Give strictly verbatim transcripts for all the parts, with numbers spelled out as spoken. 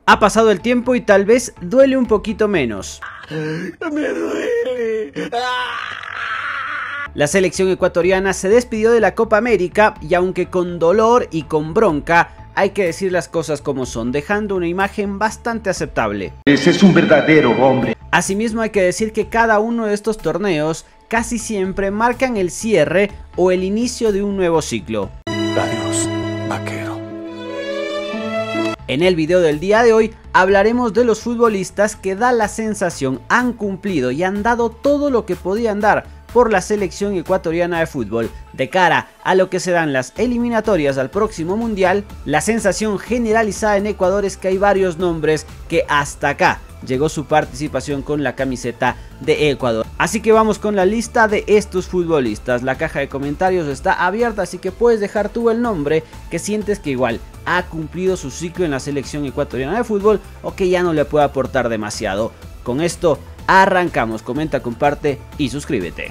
Ha pasado el tiempo y tal vez duele un poquito menos. Me duele. La selección ecuatoriana se despidió de la Copa América y aunque con dolor y con bronca, hay que decir las cosas como son, dejando una imagen bastante aceptable. Ese es un verdadero hombre. Asimismo hay que decir que cada uno de estos torneos casi siempre marcan el cierre o el inicio de un nuevo ciclo. Adiós, vaquero. En el video del día de hoy hablaremos de los futbolistas que da la sensación han cumplido y han dado todo lo que podían dar por la selección ecuatoriana de fútbol. De cara a lo que serán las eliminatorias al próximo mundial, la sensación generalizada en Ecuador es que hay varios nombres que hasta acá llegó su participación con la camiseta de Ecuador. Así que vamos con la lista de estos futbolistas. La caja de comentarios está abierta, así que puedes dejar tú el nombre que sientes que igual ha cumplido su ciclo en la selección ecuatoriana de fútbol o que ya no le puede aportar demasiado. Con esto arrancamos, comenta, comparte y suscríbete.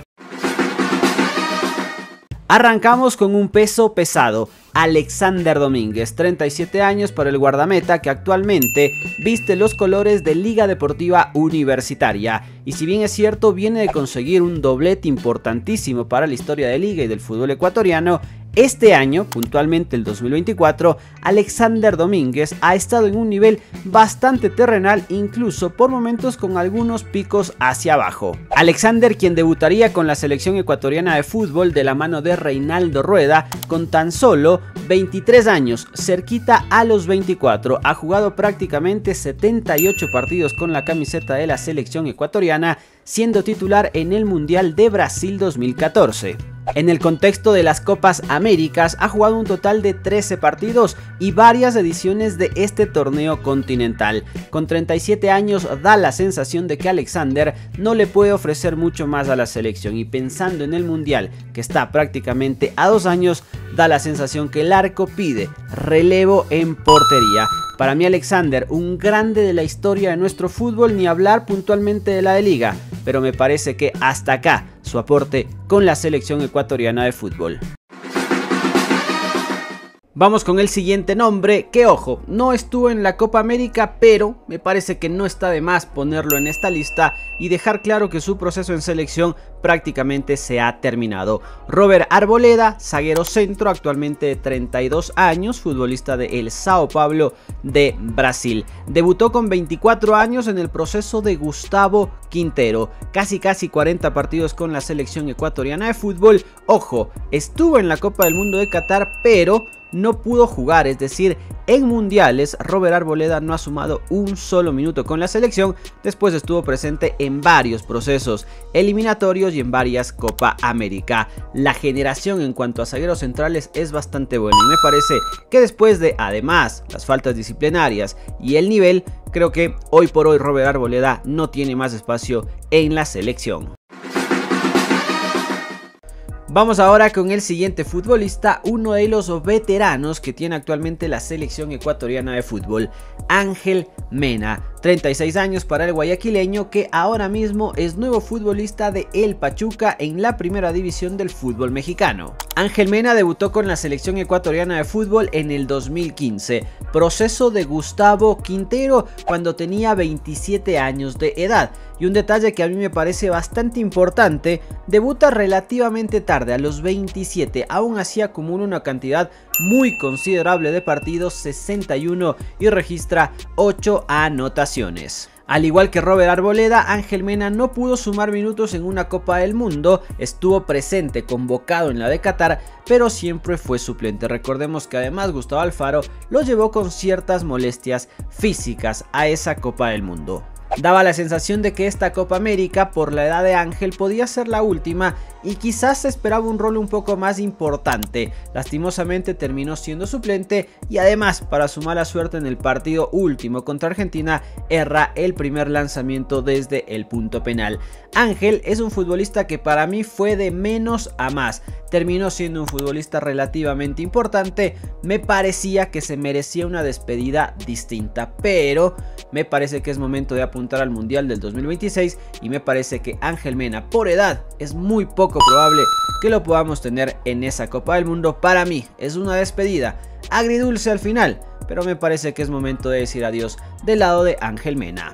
Arrancamos con un peso pesado, Alexander Domínguez, treinta y siete años para el guardameta que actualmente viste los colores de Liga Deportiva Universitaria. Y si bien es cierto, viene de conseguir un doblete importantísimo para la historia de Liga y del fútbol ecuatoriano, este año, puntualmente el dos mil veinticuatro, Alexander Domínguez ha estado en un nivel bastante terrenal, incluso por momentos con algunos picos hacia abajo. Alexander, quien debutaría con la selección ecuatoriana de fútbol de la mano de Reinaldo Rueda, con tan solo veintitrés años, cerquita a los veinticuatro, ha jugado prácticamente setenta y ocho partidos con la camiseta de la selección ecuatoriana, siendo titular en el Mundial de Brasil dos mil catorce. En el contexto de las Copas Américas ha jugado un total de trece partidos y varias ediciones de este torneo continental. Con treinta y siete años da la sensación de que Alexander no le puede ofrecer mucho más a la selección, y pensando en el mundial que está prácticamente a dos años, da la sensación que el arco pide relevo en portería. Para mí Alexander, un grande de la historia de nuestro fútbol, ni hablar puntualmente de la de Liga, pero me parece que hasta acá su aporte con la selección ecuatoriana de fútbol. Vamos con el siguiente nombre, que ojo, no estuvo en la Copa América, pero me parece que no está de más ponerlo en esta lista y dejar claro que su proceso en selección prácticamente se ha terminado. Robert Arboleda, zaguero centro, actualmente de treinta y dos años, futbolista de el Sao Paulo de Brasil. Debutó con veinticuatro años en el proceso de Gustavo Quintero, casi casi cuarenta partidos con la selección ecuatoriana de fútbol. Ojo, estuvo en la Copa del Mundo de Qatar, pero no pudo jugar, es decir, en mundiales Robert Arboleda no ha sumado un solo minuto con la selección. Después estuvo presente en varios procesos eliminatorios y en varias Copa América. La generación en cuanto a zagueros centrales es bastante buena y me parece que después de, además, las faltas disciplinarias y el nivel, creo que hoy por hoy Robert Arboleda no tiene más espacio en la selección. Vamos ahora con el siguiente futbolista, uno de los veteranos que tiene actualmente la selección ecuatoriana de fútbol, Ángel Mena, treinta y seis años para el guayaquileño, que ahora mismo es nuevo futbolista de el Pachuca en la primera división del fútbol mexicano. Ángel Mena debutó con la selección ecuatoriana de fútbol en el dos mil quince, proceso de Gustavo Quintero, cuando tenía veintisiete años de edad. Y un detalle que a mí me parece bastante importante, debuta relativamente tarde, a los veintisiete, aún así acumula una cantidad muy considerable de partidos, sesenta y uno, y registra ocho anotaciones. Al igual que Robert Arboleda, Ángel Mena no pudo sumar minutos en una Copa del Mundo, estuvo presente, convocado en la de Qatar, pero siempre fue suplente. Recordemos que además Gustavo Alfaro lo llevó con ciertas molestias físicas a esa Copa del Mundo. Daba la sensación de que esta Copa América, por la edad de Ángel, podía ser la última y quizás se esperaba un rol un poco más importante. Lastimosamente terminó siendo suplente y además, para su mala suerte en el partido último contra Argentina, erra el primer lanzamiento desde el punto penal. Ángel es un futbolista que para mí fue de menos a más. Terminó siendo un futbolista relativamente importante. Me parecía que se merecía una despedida distinta, pero me parece que es momento de apuntar al Mundial del dos mil veintiséis y me parece que Ángel Mena, por edad, es muy poco probable que lo podamos tener en esa Copa del Mundo. Para mí es una despedida agridulce al final, pero me parece que es momento de decir adiós del lado de Ángel Mena.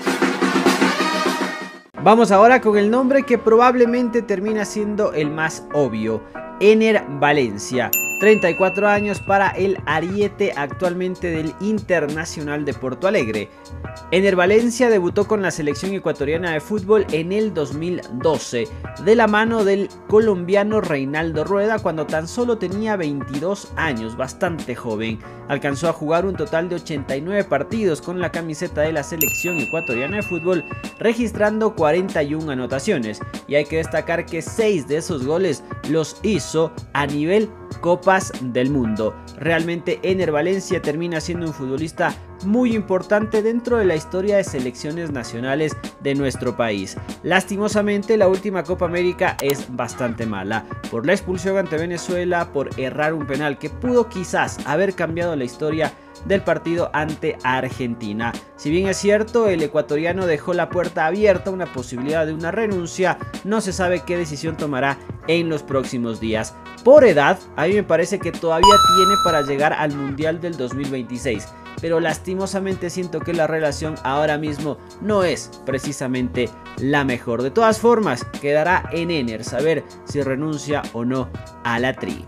Vamos ahora con el nombre que probablemente termina siendo el más obvio, Ener Valencia. treinta y cuatro años para el ariete actualmente del Internacional de Porto Alegre. Ener Valencia debutó con la selección ecuatoriana de fútbol en el dos mil doce, de la mano del colombiano Reinaldo Rueda cuando tan solo tenía veintidós años, bastante joven. Alcanzó a jugar un total de ochenta y nueve partidos con la camiseta de la selección ecuatoriana de fútbol, registrando cuarenta y una anotaciones, y hay que destacar que seis de esos goles los hizo a nivel Copas del Mundo. Realmente Ener Valencia termina siendo un futbolista muy importante dentro de la historia de selecciones nacionales de nuestro país. Lastimosamente la última Copa América es bastante mala, por la expulsión ante Venezuela, por errar un penal que pudo quizás haber cambiado la historia del partido ante Argentina. Si bien es cierto, el ecuatoriano dejó la puerta abierta a una posibilidad de una renuncia, no se sabe qué decisión tomará en los próximos días. Por edad, a mí me parece que todavía tiene para llegar al Mundial del dos mil veintiséis, pero lastimosamente siento que la relación ahora mismo no es precisamente la mejor. De todas formas, quedará en Ener saber si renuncia o no a la tri.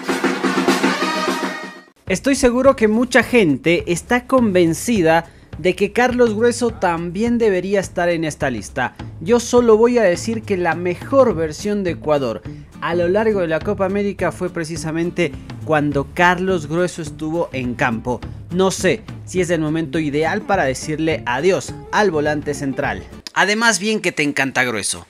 Estoy seguro que mucha gente está convencida de que Carlos Grueso también debería estar en esta lista. Yo solo voy a decir que la mejor versión de Ecuador a lo largo de la Copa América fue precisamente cuando Carlos Grueso estuvo en campo. No sé si es el momento ideal para decirle adiós al volante central. Además, bien que te encanta Grueso.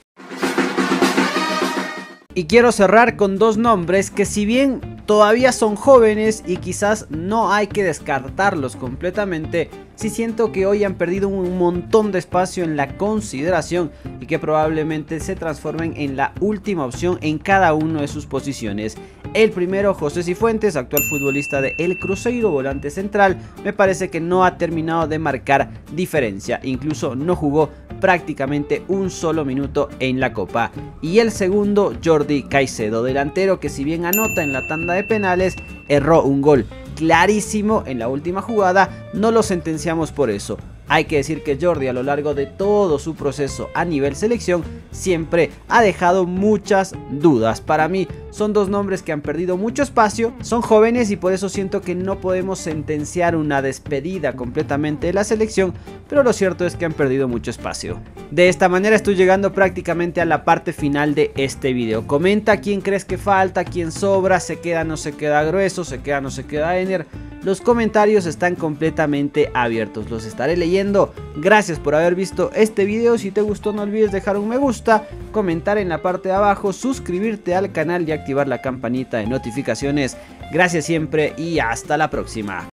Y quiero cerrar con dos nombres que, si bien todavía son jóvenes y quizás no hay que descartarlos completamente, sí siento que hoy han perdido un montón de espacio en la consideración y que probablemente se transformen en la última opción en cada una de sus posiciones. El primero, José Cifuentes, actual futbolista de El Cruzeiro, volante central, me parece que no ha terminado de marcar diferencia, incluso no jugó prácticamente un solo minuto en la Copa. Y el segundo, Jordi Caicedo, delantero que, si bien anota en la tanda de penales, erró un gol clarísimo en la última jugada. No lo sentenciamos por eso. Hay que decir que Jordi, a lo largo de todo su proceso a nivel selección, siempre ha dejado muchas dudas. Para mí son dos nombres que han perdido mucho espacio, son jóvenes y por eso siento que no podemos sentenciar una despedida completamente de la selección, pero lo cierto es que han perdido mucho espacio. De esta manera estoy llegando prácticamente a la parte final de este video. Comenta quién crees que falta, quién sobra, se queda, no se queda Grueso, se queda, no se queda Ener. Los comentarios están completamente abiertos, los estaré leyendo. Gracias por haber visto este video. Si te gustó, no olvides dejar un me gusta, comentar en la parte de abajo, suscribirte al canal y activar la campanita de notificaciones. Gracias siempre y hasta la próxima.